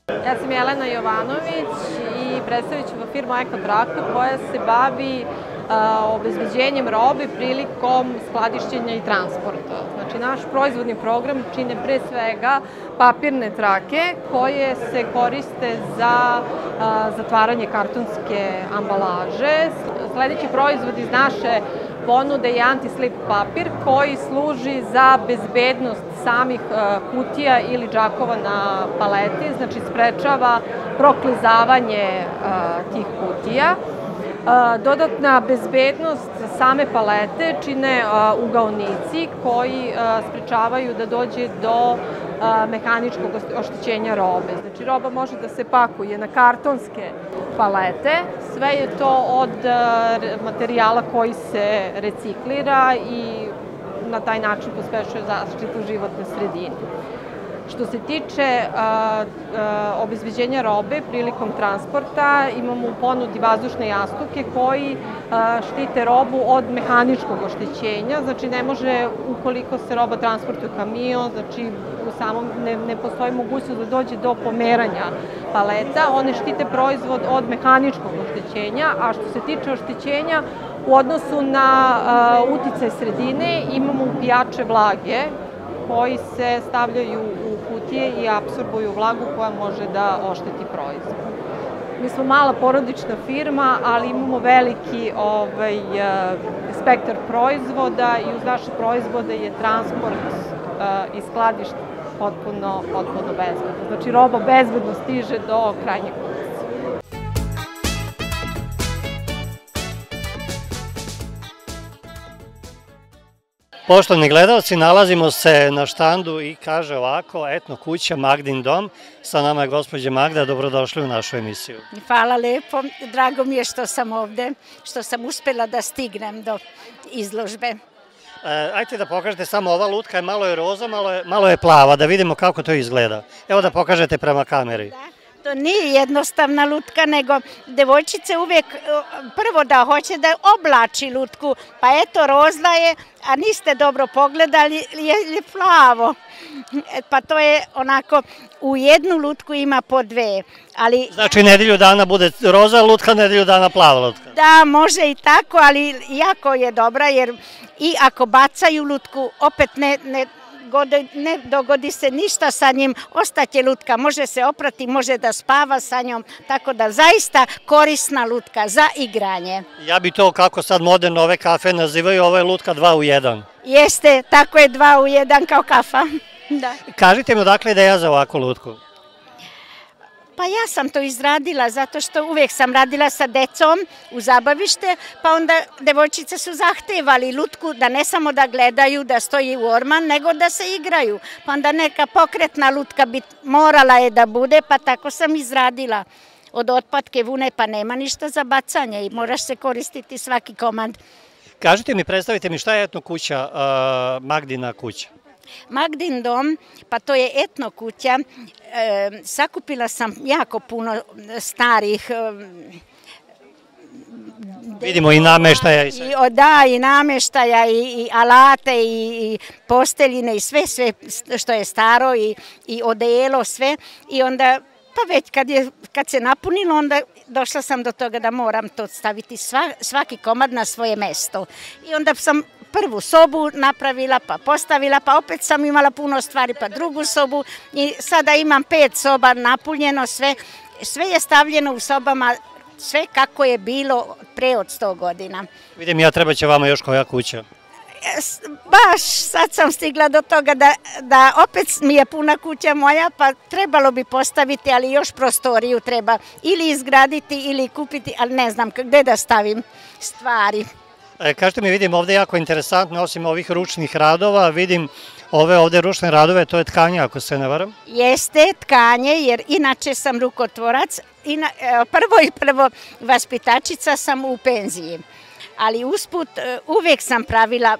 Ja sam Jelena Jovanović i predstavit ću firmu Ekotraka koja se bavi obezbeđenjem robe prilikom skladištenja i transporta. Znači, naš proizvodni program čine pre svega papirne trake koje se koriste za zatvaranje kartonske ambalaže. Sledeći proizvod iz naše ponude je anti-slip papir koji služi za bezbednost samih kutija ili džakova na paleti, znači sprečava proklizavanje tih kutija. Dodatna bezbednost same palete čine ugaonici koji sprečavaju da dođe do mehaničkog oštećenja robe. Znači, roba može da se pakuje na kartonske palete, sve je to od materijala koji se reciklira i na taj način pospešuje zaštitu životne sredine. Što se tiče obezbeđenja robe prilikom transporta, imamo u ponudi vazdušne jastuke koji štite robu od mehaničkog oštećenja. Znači, ne može, ukoliko se roba transportuje kamion, znači ne postoji mogućnost da dođe do pomeranja paleta. One štite proizvod od mehaničkog oštećenja, a što se tiče oštećenja u odnosu na uticaj sredine, imamo upijače vlage koji se stavljaju u kutije i apsorbuju vlagu koja može da ošteti proizvod. Mi smo mala porodična firma, ali imamo veliki spektar proizvoda i uz naše proizvode je transport i skladište potpuno bezbedno. Znači, roba bezbedno stiže do krajnjeg kupca. Poštovani gledalci, nalazimo se na štandu i kaže ovako, etno kuća Magdin dom. Sa nama je gospođa Magda, dobrodošli u našu emisiju. Hvala lepo, drago mi je što sam ovde, što sam uspela da stignem do izložbe. Ajte da pokažete samo, ova lutka je malo je roza, malo je plava, da vidimo kako to izgleda. Evo da pokažete prema kameri. To nije jednostavna lutka, nego devojčice uvijek prvo da hoće da oblači lutku, pa eto rozla je, a niste dobro pogledali, je plavo. Pa to je onako, u jednu lutku ima po dve. Znači, nedelju dana bude roza lutka, nedelju dana plava lutka. Da, može i tako, ali jako je dobra, jer i ako bacaju lutku, opet ne dogodi se ništa sa njim, ostaće lutka, može se oprati, može da spava sa njom, tako da zaista korisna lutka za igranje. Ja bi to, kako sad moderno ove kafe nazivaju, ovo je lutka 2 u 1. Jeste, tako je 2 u 1 kao kafa. Kažite mi odakle ideja za ovakvu lutku? Pa ja sam to izradila zato što uvijek sam radila sa decom u zabavište, pa onda devojčice su zahtevali lutku da ne samo da gledaju, da stoji u orman, nego da se igraju. Pa onda neka pokretna lutka bi morala je da bude, pa tako sam izradila. Od otpadke vune pa nema ništa za bacanje i moraš se koristiti svaki komad. Kažite mi, predstavite mi šta je etno kuća, Magdina kuća? Magdin dom, pa to je etno kuća, sakupila sam jako puno starih... Vidimo i nameštaja i sve. Da, i nameštaja, i alate, i posteljine, i sve što je staro, i odelo, sve. I onda, pa već kad se napunilo, onda došla sam do toga da moram to staviti svaki komad na svoje mesto. I onda sam prvu sobu napravila, pa postavila, pa opet sam imala puno stvari, pa drugu sobu i sada imam 5 soba napunjeno, sve je stavljeno u sobama, sve kako je bilo pre od 100 godina. Vidim ja, treba će vama još koja kuća. Baš sad sam stigla do toga da opet mi je puna kuća moja, pa trebalo bi postaviti, ali još prostoriju treba ili izgraditi ili kupiti, ali ne znam gde da stavim stvari. Kažete mi, vidim ovde jako interesantno, osim ovih ručnih radova, vidim ove ovde ručne radove, to je tkanje, ako se ne varam? Jeste tkanje, jer inače sam rukotvorac, prvo vaspitačica sam u penziji, ali usput uvijek sam pravila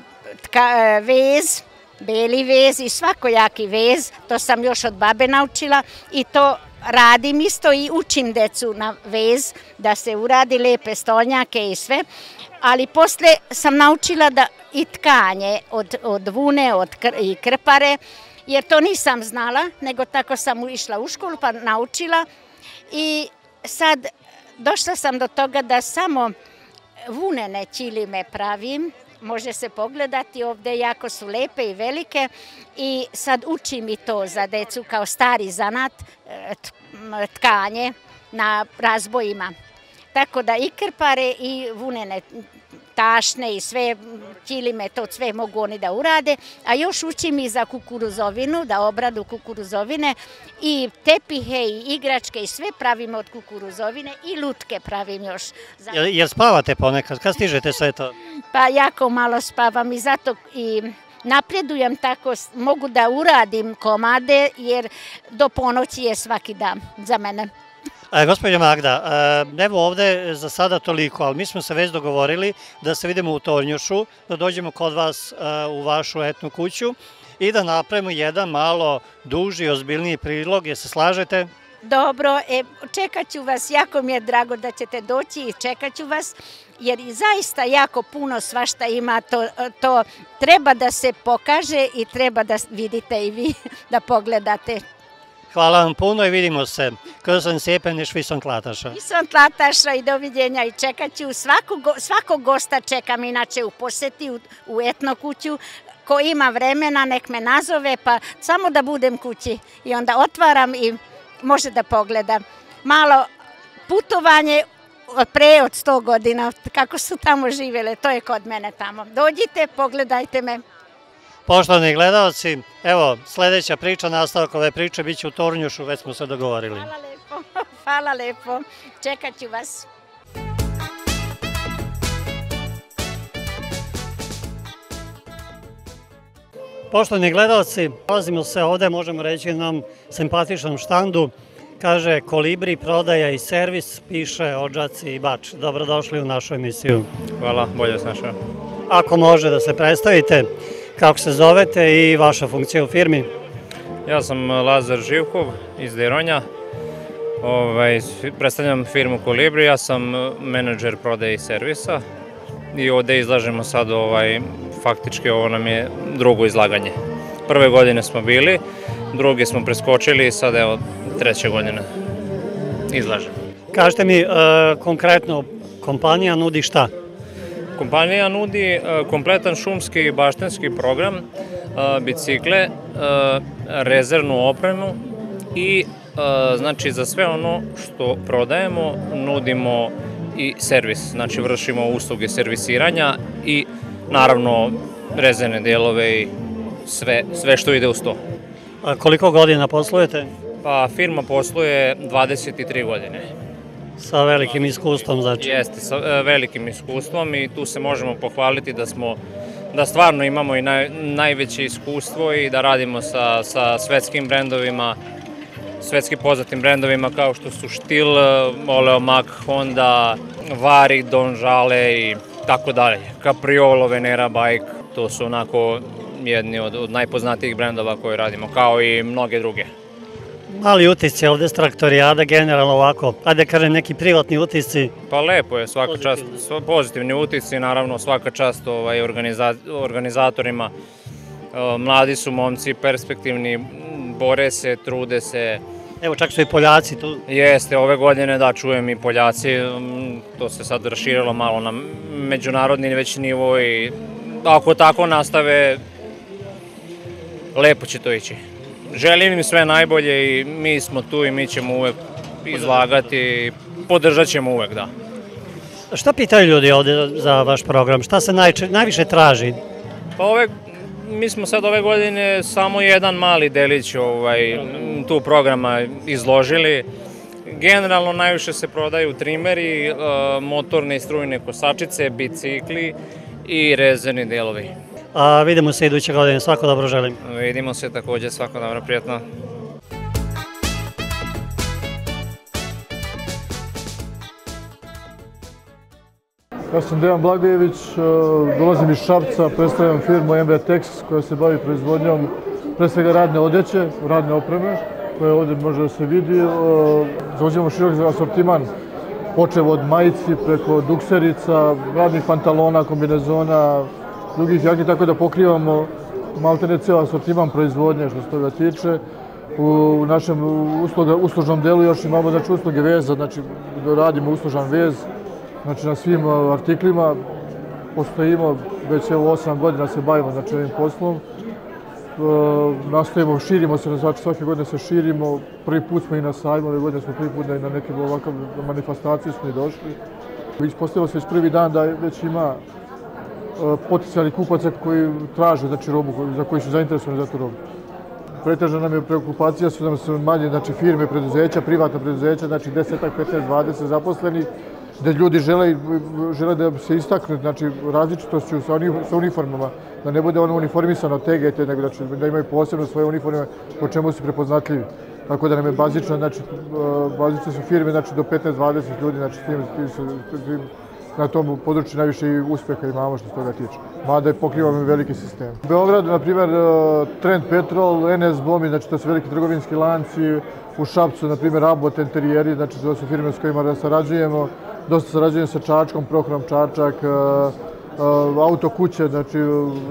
vez, beli vez i svakojaki vez, to sam još od babe naučila i to radim isto i učim decu na vez, da se uradi lepe stolnjake i sve, ali posle sam naučila da i tkanje od vune i krpare jer to nisam znala, nego tako sam išla u školu pa naučila i sad došla sam do toga da samo vunene ćilime pravim. Može se pogledati ovdje, jako su lepe i velike i sad učim i to za decu kao stari zanat, tkanje na razbojima. Tako da i krpare i vunene tašne i sve ćilime, to sve mogu oni da urade, a još učim i za kukuruzovinu, da obradu kukuruzovine i tepihe i igračke i sve pravimo od kukuruzovine i lutke pravim još. Jer spavate ponekad? Kad stižete sve to? Pa jako malo spavam i zato i napredujem tako, mogu da uradim komade jer do ponoći je svaki dan za mene. Gospođa Magda, evo ovde za sada toliko, ali mi smo se već dogovorili da se vidimo u Tornjušu, da dođemo kod vas u vašu etnu kuću i da napravimo jedan malo duži, ozbiljniji prilog. Je se slažete? Dobro, čekat ću vas, jako mi je drago da ćete doći i čekat ću vas, jer zaista jako puno svašta ima, to treba da se pokaže i treba da vidite i vi, da pogledate. Hvala vam puno i vidimo se. Köszönöm szépen és viszontlátásra. Viszontlátásra i doviđenja i čekat ću. Svakog gosta čekam inače u poseti u etno kuću. Ko ima vremena nek me nazove pa samo da budem kući i onda otvaram i može da pogleda. Malo putovanje pre od 100 godina kako su tamo živjele, to je kod mene tamo. Dođite, pogledajte me. Poštovani gledalci, evo, sledeća priča, nastavak ove priče, bit će u Tornjušu, već smo se dogovorili. Hvala lepo, hvala lepo, čekat ću vas. Poštovani gledalci, nalazimo se ovde, možemo reći, na jednom simpatičnom štandu, kaže Kolibri, prodaja i servis, piše Odžaci i Bač. Dobrodošli u našu emisiju. Hvala, bolje se našao. Ako može da se predstavite, kako se zovete i vaša funkcija u firmi? Ja sam Lazar Živkov iz Deronja, predstavljam firmu Kolibri, ja sam menadžer prodaje i servisa i ovde izlažemo sad, faktički ovo nam je drugo izlaganje. Prve godine smo bili, druge smo preskočili i sad evo treće godine izlažemo. Kažete mi konkretno, kompanija nudi šta? Kompanija nudi kompletan šumski i baštenski program, bicikle, rezervnu opremu i znači za sve ono što prodajemo nudimo i servis, znači vršimo usluge servisiranja i naravno rezervne delove i sve što ide uz to. A koliko godina poslujete? Pa firma posluje 23 godine. Sa velikim iskustvom, znači? Jeste, sa velikim iskustvom i tu se možemo pohvaliti da stvarno imamo i najveće iskustvo i da radimo sa svetskim brendovima, svetski poznatim brendovima kao što su Stihl, Oleomak, Honda, Varig, Donžale i tako dalje. Capriolo, Venera Bike, to su onako jedni od najpoznatijih brendova koje radimo, kao i mnoge druge. Mali utisci ovde s Traktorijada, generalno ovako, ajde kažem neki privatni utisci. Pa lepo je, svaka čast, pozitivni utisci, naravno svaka čast organizatorima. Mladi su momci, perspektivni, bore se, trude se. Evo čak su i Poljaci tu. Jeste, ove godine da čujem i Poljaci, to se sad raširilo malo na međunarodni već nivo i ako tako nastave, lepo će to ići. Želim im sve najbolje i mi smo tu i mi ćemo uvek izlagati i podržat ćemo uvek, da. Šta pitaju ljudi ovde za vaš program? Šta se najviše traži? Pa mi smo sad ove godine samo jedan mali delić tu programa izložili. Generalno najviše se prodaju trimeri, motorne i strujne kosačice, bicikli i rezervni delovi. A vidimo se iduće godine, svako dobro želim. Vidimo se takođe, svako dobro, prijatno. Ja sam Dejan Blagojević, dolazim iz Šapca, predstavljam firmu MV-Tex koja se bavi proizvodnjom pre svega radne odeće, radne opreme, koja ovde može da se vidi. Zauzimamo širok asortiman, počev od majici preko dukserica, radnih pantalona, kombinezona, drugih jaki, tako da pokrivamo maltene ceo asortiman proizvodnje što se toga tiče. U našem uslužnom delu još imamo znači, usluge veza, znači radimo uslužan vez, znači na svim artiklima postojimo, već evo 8 godina se bavimo znači ovim poslom. Nastojimo, širimo se, znači svake godine se širimo, prvi put smo i na sajmu, ove godine smo prvi put na neke ovakav manifestaciju smo i došli. Ispostavilo se već prvi dan da već ima potencijalnih kupaca koji traže znači, robu, za koji su zainteresovani za tu robu. Pretežna nam je preokupacija, su nam manje znači, firme, preduzeća, privatna preduzeća, znači 10, 15, 20 zaposlenih, gde ljudi žele da se istaknu znači, različitošću sa uniformama, da ne bude ono uniformisano TGT, nego znači, da imaju posebno svoje uniforme po čemu su prepoznatljivi. Tako da nam je bazično, znači, bazične su firme znači, do 15-20 ljudi, znači, na tom području najviše i uspeha imamo što se toga tiče. Mada je pokrivamo veliki sistem. U Beogradu, na primjer, Trend Petrol, NS Bomi, znači to su veliki trgovinski lanci, u Šapcu, na primjer, Abot, Enterijeri, znači to su firme s kojima sarađujemo. Dosta sarađujemo sa Čačkom, Prohrom Čačak, Auto kuće, znači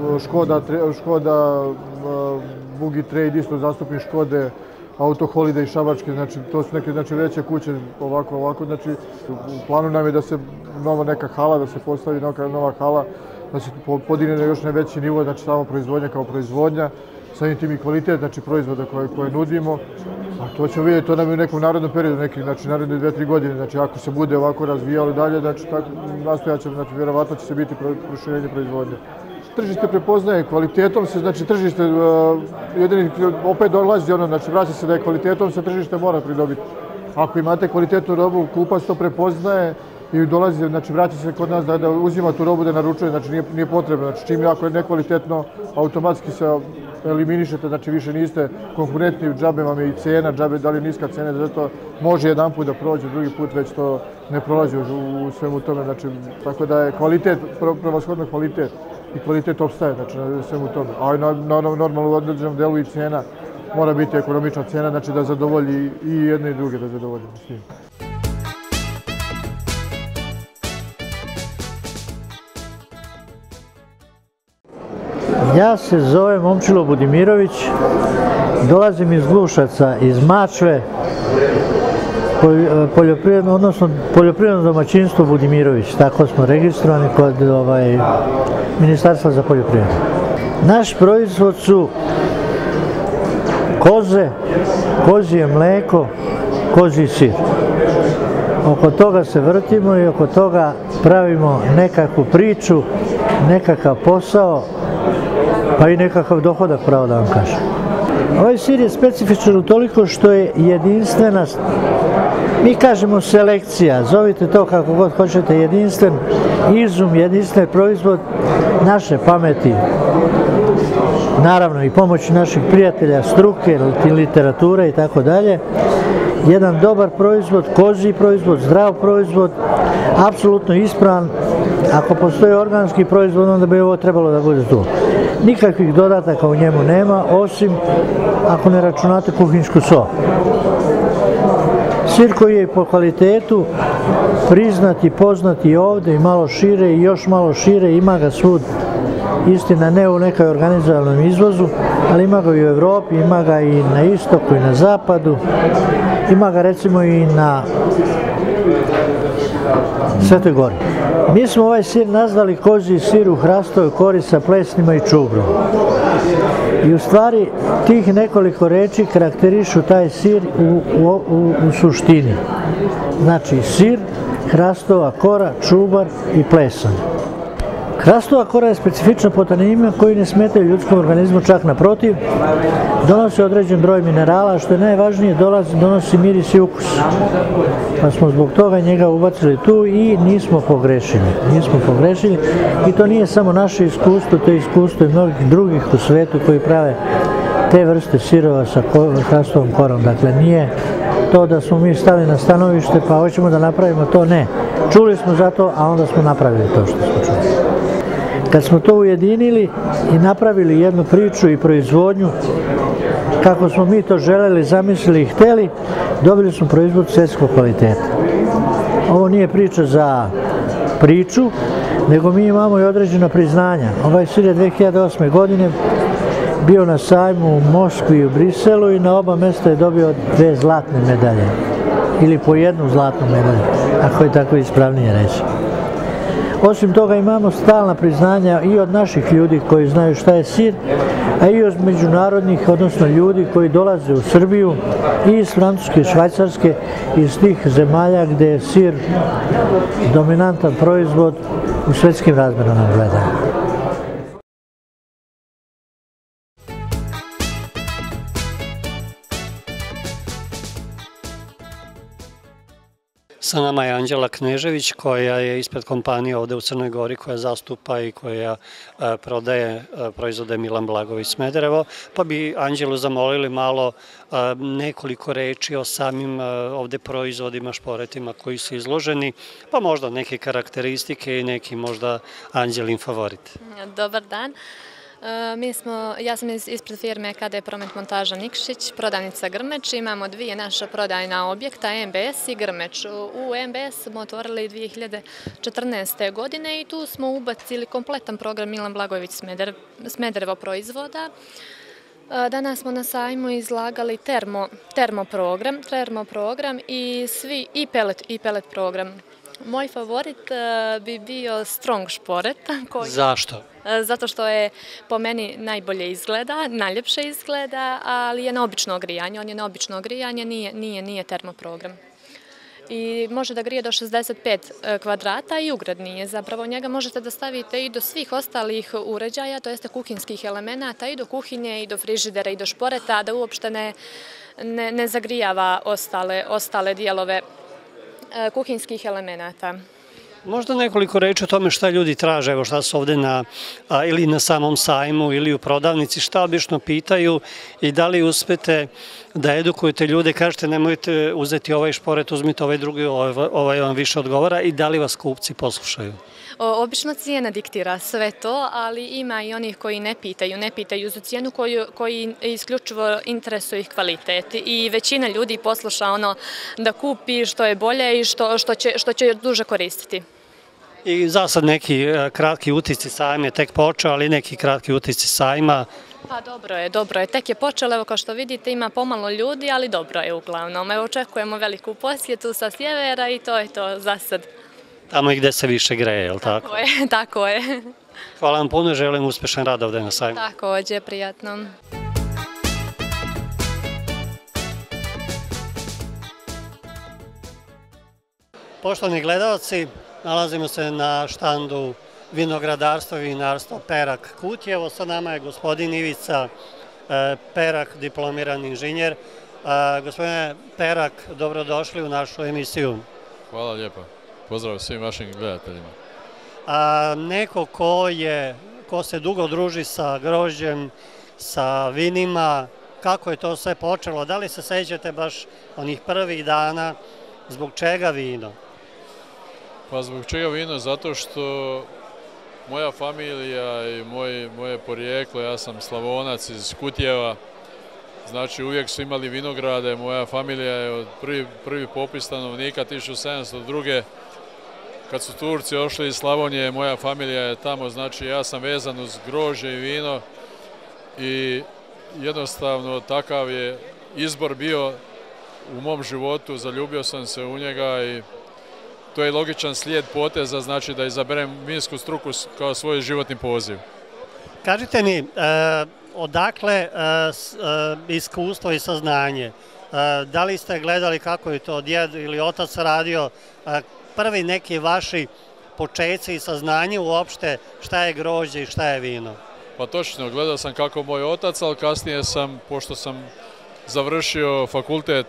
Škoda, Bugi Trade, isto zastupnik Škode, Auto Holiday Šabačke, znači to su neke znači, veće kuće, ovako, znači u planu nam je da se neka hala, da se postavi nova hala, da se podigne na još veći nivo, znači samo proizvodnja kao proizvodnja, samim tim i kvalitet, znači proizvoda koje nudimo, a to ćemo vidjeti, to nam je u nekom narodnom periodu, znači naredne 2-3 godine, znači ako se bude ovako razvijalo dalje, znači nastojat ćemo, znači vjerovatno će se biti proširenje proizvodnje. Tržište prepoznaje kvalitetom se, znači tržište, jedini opet dolazi ono, znači vraća se da je kvalitetom se tržište mora pridobiti. Ako imate kvalitetnu robu, kupac to prepoznaje i dolazi, znači vraća se kod nas da uzima tu robu da naručuje, znači nije potrebno. Znači čim ako je nekvalitetno, automatski se eliminišete, znači više niste konkurentni, džabe vam je i cena, džabe da li niska cena, zato može jedan put da prođe, drugi put već to ne prolazi u svemu tome, znači tako da je kvalitet, prevashodno kvalitet. I kvalitet opstaje, znači na svemu tome. A normalno u određenom delu i cena mora biti ekonomična cena, znači da zadovolji i jedne i druge da zadovolji. Ja se zovem Momčilo Budimirović, dolazim iz Glušaca, iz Mačve, poljoprivredno domaćinstvo Budimirović, tako smo registrovani kod Ministarstva za poljoprivredu. Naš proizvod su koze, kozije mleko, kozji sir. Oko toga se vrtimo i oko toga pravimo nekakvu priču, nekakav posao, pa i nekakav dohodak, pravo da vam kažem. Ovaj sir je specifičan utoliko što je jedinstvena, mi kažemo selekcija, zovite to kako god hoćete, jedinstven izum, jedinstven proizvod naše pameti. Naravno i pomoći naših prijatelja, struke, literature i tako dalje. Jedan dobar proizvod, kozji proizvod, zdrav proizvod, apsolutno ispravan. Ako postoji organski proizvod, onda bi ovo trebalo da bude tu. Nikakvih dodataka u njemu nema, osim ako ne računate kuhinsku sol. Sir koji je po kvalitetu priznat i poznat i ovde i malo šire i još malo šire, ima ga svud. Istina ne u nekoj organizovanom izvozu, ali ima ga i u Evropi, ima ga i na istoku i na zapadu, ima ga recimo i na Svetoj Gori. Mi smo ovaj sir nazvali kozji sir u hrastovoj kori sa plesnima i čubrom. I u stvari tih nekoliko reči karakterišu taj sir u suštini. Znači sir, hrastova kora, čubar i plesan. Hrastova kora je specifična po tanimima koji ne smetaju ljudskom organizmu, čak naprotiv, donosi određen broj minerala, što je najvažnije, donosi miris i ukus. Pa smo zbog toga njega ubacili tu i nismo pogrešili. I to nije samo naše iskustvo, to je iskustvo i mnogih drugih u svetu koji prave te vrste sirova sa hrastovom korom. Dakle, nije to da smo mi stali na stanovište pa hoćemo da napravimo to, ne. Čuli smo za to, a onda smo napravili to što smo čuli. Kad smo to ujedinili i napravili jednu priču i proizvodnju, kako smo mi to želeli, zamislili i hteli, dobili smo proizvod svjetskog kvaliteta. Ovo nije priča za priču, nego mi imamo i određena priznanja. Ovaj sir je 2008. godine bio na sajmu u Moskvi i u Briselu i na oba mjesta je dobio 2 zlatne medalje. Ili po 1 zlatnu medalju, ako je tako ispravnije reći. Osim toga imamo stalna priznanja i od naših ljudi koji znaju šta je sir, a i od međunarodnih, odnosno ljudi koji dolaze u Srbiju i iz Francuske, Švajcarske, iz tih zemalja gdje je sir dominantan proizvod u svjetskim razmjerama gledanja. Sa nama je Anđela Knežević koja je ispred kompanije ovde u Crnoj Gori koja zastupa i koja prodaje proizvode Milan Blagojević Smederevo. Pa bi Anđelu zamolili malo nekoliko reči o samim ovde proizvodima, šporetima koji su izloženi, pa možda neke karakteristike i neki možda Anđelin favorit. Dobar dan. Ja sam ispred firme KD Promet montaža Nikšić, prodavnica Grmeč. Imamo 2 naša prodajna objekta, MBS i Grmeč. U MBS smo otvorili 2014. godine i tu smo ubacili kompletan program Milan Blagojević Smederevo proizvoda. Danas smo na sajmu izlagali termoprogram i pelet program. Moj favorit bi bio Strong šporet. Zašto? Zato što je po meni najbolje izgleda, najljepše izgleda, ali je na obično grijanje. On je na obično grijanje, nije termoprogram. I može da grije do 65 kvadrata i ugradni je. Zapravo njega možete da stavite i do svih ostalih uređaja, to jeste kuhinskih elemenata, i do kuhinje, i do frižidera, i do šporeta, da uopšte ne zagrijava ostale dijelove kuhinskih elemenata. Možda nekoliko reči o tome šta ljudi traže, evo šta su ovde ili na samom sajmu ili u prodavnici, šta obično pitaju i da li uspete da edukujete ljude, kažete nemojte uzeti ovaj šporet, uzmite ovaj drugi, ovaj vam više odgovara, i da li vas kupci poslušaju? Obično cijena diktira sve to, ali ima i onih koji ne pitaju za cijenu, koji isključivo interesuje ih kvalitet. I većina ljudi posluša ono da kupi što je bolje i što će duže koristiti. I za sad neki kratki utisci sajma je tek počeo, ali neki kratki utisci sajma. Pa dobro je. Tek je počelo, evo kao što vidite ima pomalo ljudi, ali dobro je uglavnom. Evo očekujemo veliku posjetu sa sjevera i to je to za sad. Tamo i gde se više greje, je li tako? Tako je. Hvala vam puno, želim uspešan rad ovde na sajmu. Takođe, prijatno. Poštovani gledalci, nalazimo se na štandu vinogradarstva i vinarstva Perak Kutjevo. Sa nama je gospodin Ivica Perak, diplomirani inženjer. Gospodine Perak, dobrodošli u našu emisiju. Hvala lijepa. Pozdrav svim vašim gledateljima. Neko ko se dugo druži sa grožđem, sa vinima, kako je to sve počelo? Da li se sećate baš onih prvih dana? Zbog čega vino? Pa zbog čega vino? Zato što moja familija i moje porijeklo, ja sam Slavonac iz Kutjeva, znači uvijek su imali vinograde. Moja familija je od prvi popis stanovnika 1702. Kad su Turci ošli iz Slavonije, moja familija je tamo, znači ja sam vezan uz grožđe i vino i jednostavno takav je izbor bio u mom životu, zaljubio sam se u njega i to je logičan slijed poteza, znači da izaberem vinsku struku kao svoj životni poziv. Kažite mi, odakle iskustvo i saznanje? Da li ste gledali kako je to djed ili otac radio? Prvi neki vaši počeci i saznanje uopšte šta je grožđe i šta je vino? Pa točno, gledao sam kako moj otac, ali kasnije sam, pošto sam završio fakultet,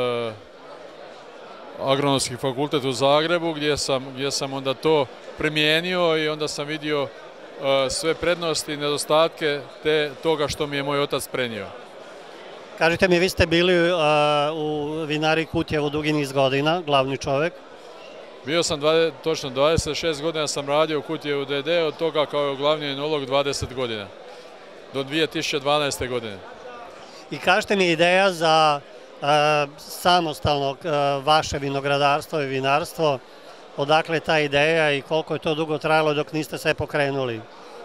agronomski fakultet u Zagrebu, gdje sam onda to primijenio i onda sam vidio sve prednosti i nedostatke toga što mi je moj otac prenio. Kažite mi, vi ste bili u vinari Kutjevo dugi niz godina, glavni čovek. Bio sam točno 26 godina sam radio u Kutjevu DD, od toga kao glavni enolog 20 godina, do 2012. godine. I kažete mi ideja za samostalno vaše vinogradarstvo i vinarstvo, odakle je ta ideja i koliko je to dugo trajalo dok niste sve pokrenuli?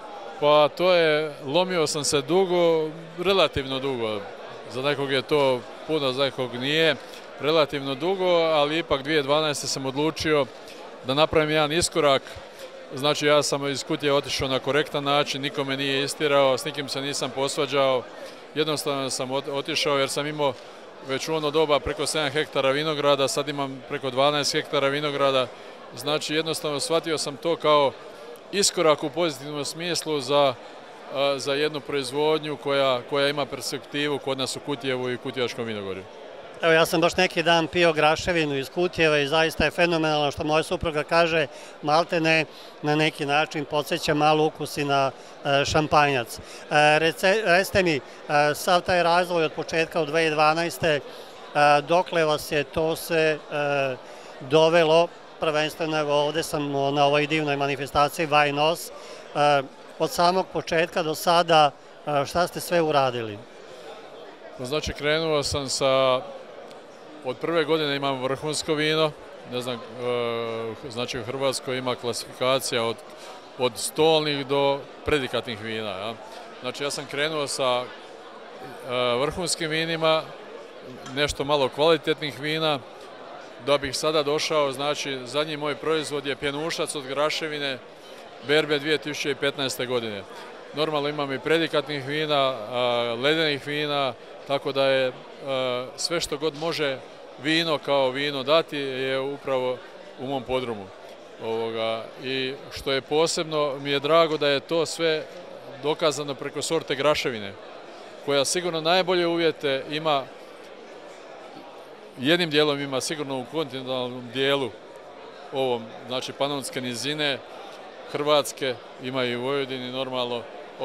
Pa lomio sam se dugo, relativno dugo. Za nekog je to puno, za nekog nije. Relativno dugo, ali ipak 2012. sam odlučio da napravim jedan iskorak. Znači ja sam iz Kutije otišao na korektan način, niko me nije istirao, s nikim se nisam posvađao. Jednostavno sam otišao jer sam imao već u ono doba preko 7 hektara vinograda, sad imam preko 12 hektara vinograda. Znači jednostavno shvatio sam to kao iskorak u pozitivnom smislu za jednu proizvodnju koja ima perspektivu kod nas u Kutijevu i Kutijaškom vinogorju. Evo, ja sam baš neki dan pio graševinu iz Kutijeva i zaista je fenomenalno što moja supruga kaže, maltene na neki način podsjeća malo ukusi na šampanjac. Recite mi, sav taj razvoj od početka od 2012. Dokle vas je to se dovelo, prvenstveno evo ovde sam na ovoj divnoj manifestaciji Vajnos, od samog početka do sada šta ste sve uradili? Znači krenuo sam od prve godine imam vrhunsko vino, ne znam, znači u Hrvatskoj ima klasifikacija od stolnih do predikatnih vina. Ja. Znači ja sam krenuo sa vrhunskim vinima, nešto malo kvalitetnih vina, da bih sada došao, znači zadnji moj proizvod je pjenušac od graševine berbe 2015. godine. Normalno imam i predikatnih vina, ledenih vina, tako da je sve što god može vino kao vino dati je upravo u mom podrumu. I što je posebno, mi je drago da je to sve dokazano preko sorte graševine, koja sigurno najbolje uvjete ima, jednim dijelom ima sigurno u kontinentalnom dijelu ovom, znači Panonske nizine, Hrvatske, ima i u Vojvodini normalno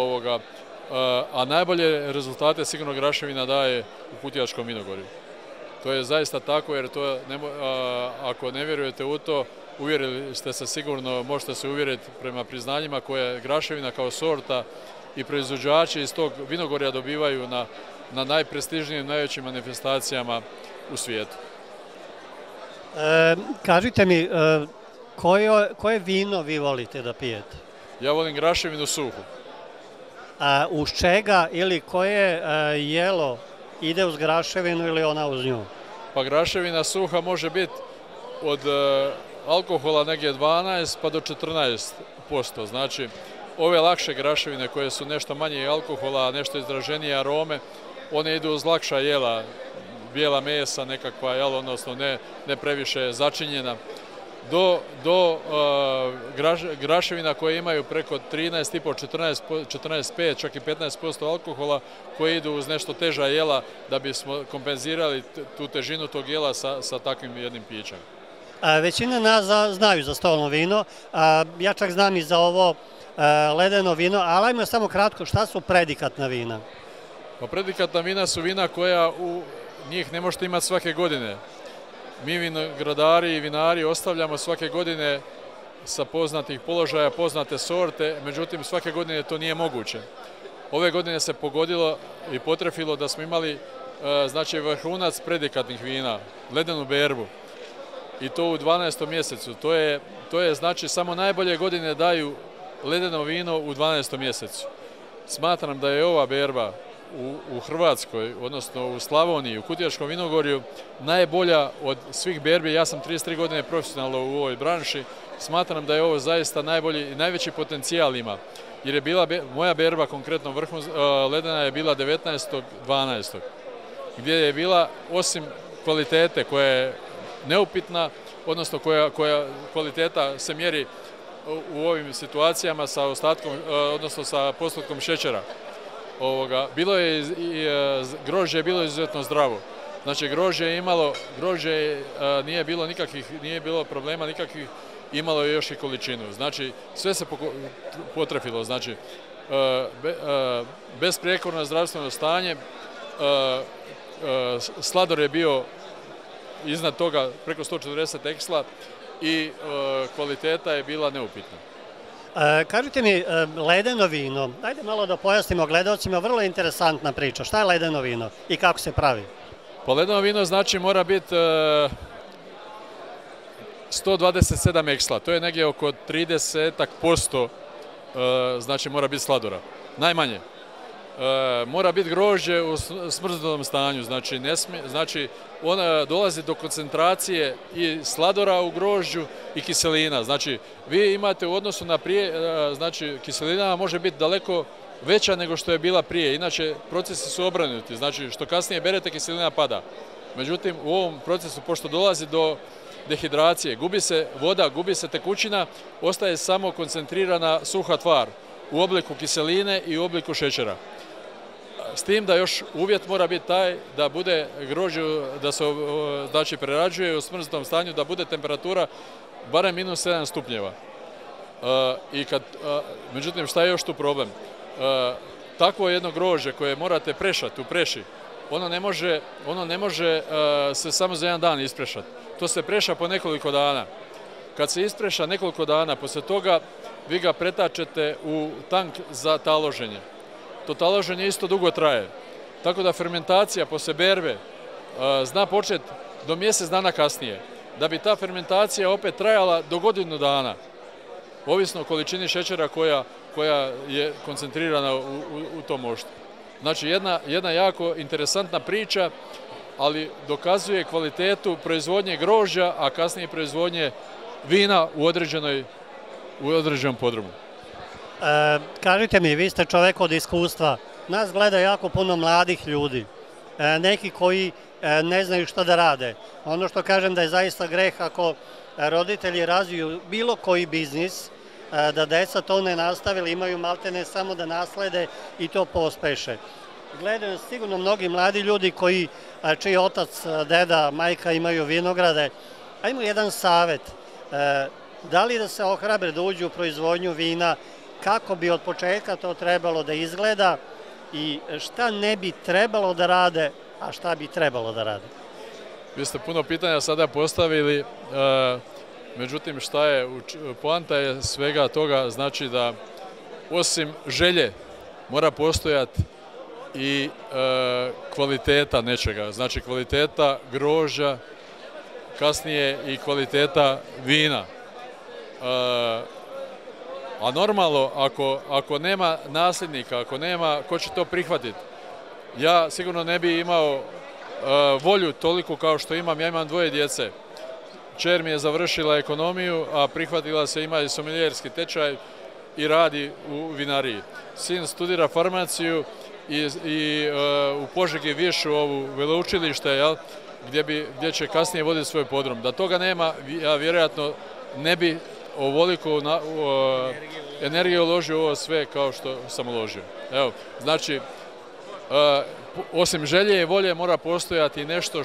a najbolje rezultate sigurno graševina daje u Kutijaškom vinogorju. To je zaista tako jer ako ne vjerujete u to, uvjerili ste se sigurno, možete se uvjeriti prema priznanjima koje graševina kao sorta i proizvođači iz tog vinogorja dobivaju na najprestižnijim, najvećim manifestacijama u svijetu. Kažite mi, koje vino vi volite da pijete? Ja volim graševinu suhu. Uz čega ili koje jelo ide uz graševinu ili ona uz nju? Pa graševina suha može biti od alkohola negdje 12 pa do 14%. Znači ove lakše graševine koje su nešto manje alkohola, nešto izraženije arome, one idu uz lakša jela, bijela mesa nekakva, odnosno ne previše začinjena, do graševina koje imaju preko 13,5, 14,5, čak i 15% alkohola, koje idu uz nešto teža jela da bismo kompenzirali tu težinu tog jela sa takvim jednim pićem. Većina nas znaju za stolno vino, ja čak znam i za ovo ledeno vino, ali ajmo samo kratko, šta su predikatna vina? Pa predikatna vina su vina koja njih ne možete imati svake godine. Mi vinogradari i vinari ostavljamo svake godine sa poznatih položaja, poznate sorte, međutim svake godine to nije moguće. Ove godine se pogodilo i potrefilo da smo imali znači vrhunac predikatnih vina, ledenu berbu, i to u 12. mjesecu. To je znači samo najbolje godine daju ledeno vino u 12. mjesecu. Smatram da je ova berba u Hrvatskoj, odnosno u Slavoniji, u Kutijaškom vinogorju, najbolja od svih berbi. Ja sam 33 godine profesionalno u ovoj branši. Smatram da je ovo zaista najbolji i najveći potencijal ima. Jer je bila moja berba, konkretno ledena, je bila 19.12. gdje je bila, osim kvalitete koja je neupitna, odnosno koja kvaliteta se mjeri u ovim situacijama sa ostatkom, odnosno sa postotkom šećera. Grožđe je bilo izuzetno zdravo. Znači grožđe nije bilo problema nikakvih, imalo je još i količinu. Znači sve se potrefilo. Znači besprijekorno zdravstveno stanje, slador je bio iznad toga preko 140 eksla i kvaliteta je bila neupitna. Kažite mi, ledeno vino, dajde malo da pojasnimo gledalcima, vrlo interesantna priča. Šta je ledeno vino i kako se pravi? Pa ledeno vino znači mora biti 127 eksla, to je negdje oko 30% znači mora biti sladora. Najmanje. Mora biti grožđe u smrznutom stanju, znači ona dolazi do koncentracije i sladora u grožđu i kiselina. Znači vi imate u odnosu na prije, znači kiselina može biti daleko veća nego što je bila prije, inače procesi su obrnuti, znači što kasnije berete kiselina pada. Međutim u ovom procesu, pošto dolazi do dehidracije, gubi se voda, gubi se tekućina, ostaje samo koncentrirana suha tvar u obliku kiseline i u obliku šećera. S tim da još uvjet mora biti taj da bude grožđe, da se znači prerađuje u smrznutom stanju, da bude temperatura barem -7 stupnjeva. Međutim, šta je još tu problem? Takvo jedno grožđe koje morate prešati u preši, ono ne može se samo za jedan dan isprešati. To se preša po nekoliko dana. Kad se ispreša nekoliko dana, poslije toga vi ga pretačete u tank za taloženje. To taloženje isto dugo traje. Tako da fermentacija poslije berbe zna početi do mjesec dana kasnije. Da bi ta fermentacija opet trajala do godinu dana. Ovisno o količini šećera koja je koncentrirana u tom moštu. Znači jedna jako interesantna priča, ali dokazuje kvalitetu proizvodnje grožđa, a kasnije proizvodnje vina u određenom podrumu. Kažite mi, vi ste čovek od iskustva. Nas gleda jako puno mladih ljudi. Neki koji ne znaju šta da rade. Ono što kažem da je zaista greh ako roditelji razviju bilo koji biznis, da deca to ne nastavili, imaju maltene samo da naslede i to pospeše. Gledaju sigurno mnogi mladi ljudi čiji otac, deda, majka imaju vinograde. Ajmo jedan savet. Da li da se ohrabre da uđu u proizvodnju vina, kako bi od početka to trebalo da izgleda i šta ne bi trebalo da rade, a šta bi trebalo da rade? Vi ste puno pitanja sada postavili, međutim šta je, poanta je svega toga, znači da osim želje mora postojati i kvaliteta nečega, znači kvaliteta grožđa, kasnije i kvaliteta vina. A normalno, ako nema nasljednika, ako nema ko će to prihvatiti, ja sigurno ne bi imao volju toliko kao što imam. Ja imam 2 djece. Kćer mi je završila ekonomiju, a prihvatila se, ima i somelijerski tečaj i radi u vinariji. Sin studira farmaciju i u Požegi Višu ovu veleučilište, gdje će kasnije voditi svoj podrum. Da toga nema, ja vjerojatno ne bi ovoliko energije uložio u ovo sve kao što sam uložio. Evo, znači, osim želje i volje mora postojati nešto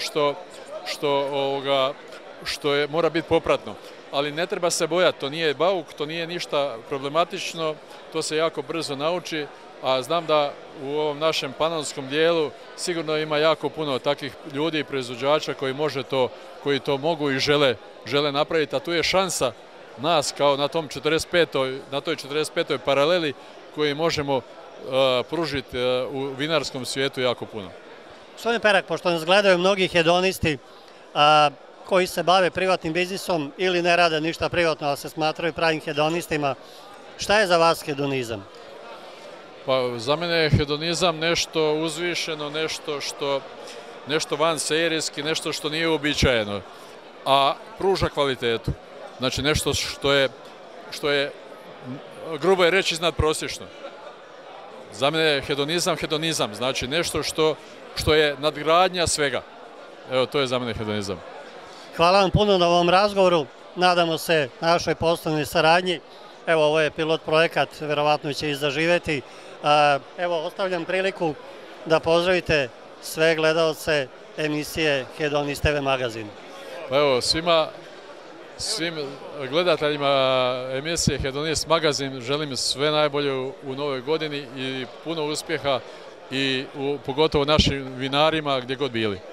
što mora biti popratno. Ali ne treba se bojati, to nije bauk, to nije ništa problematično, to se jako brzo nauči, a znam da u ovom našem panonskom dijelu sigurno ima jako puno takvih ljudi i proizvođača koji to mogu i žele napraviti, a tu je šansa nas kao na toj 45. paraleli koji možemo pružiti u vinarskom svijetu jako puno. Gospodin Perak, pošto nas gledaju mnogi hedonisti koji se bave privatnim biznisom ili ne rade ništa privatno, ali se smatraju pravim hedonistima, šta je za vas hedonizam? Pa za mene je hedonizam nešto uzvišeno, nešto vanserijski, nešto što nije uobičajeno, a pruža kvalitetu. Znači nešto što je grubo je reći iznadprosječno. Za mene je hedonizam, znači nešto što je nadgradnja svega. Evo, to je za mene hedonizam. Hvala vam puno na ovom razgovoru, nadamo se našoj poslovnoj saradnji. Evo, ovo je pilot projekat, verovatno će i zaživeti. Evo, ostavljam priliku da pozdravite sve gledalce emisije Hedonist TV magazin. Pa evo, svim gledateljima emisije Hedonist magazin želim sve najbolje u novoj godini i puno uspjeha i pogotovo našim vinarima gdje god bili.